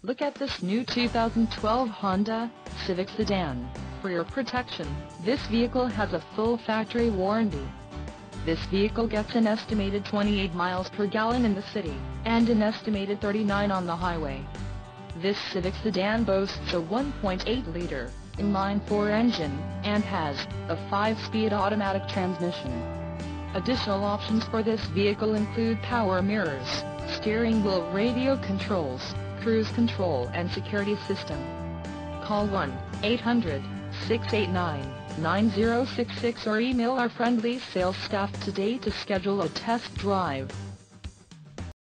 Look at this new 2012 Honda Civic Sedan. For your protection, this vehicle has a full factory warranty. This vehicle gets an estimated 28 miles per gallon in the city, and an estimated 39 on the highway. This Civic Sedan boasts a 1.8-liter inline-4 engine, and has a 5-speed automatic transmission. Additional options for this vehicle include power mirrors, steering wheel radio controls, cruise control and security system. Call 1-800-689-9066 or email our friendly sales staff today to schedule a test drive.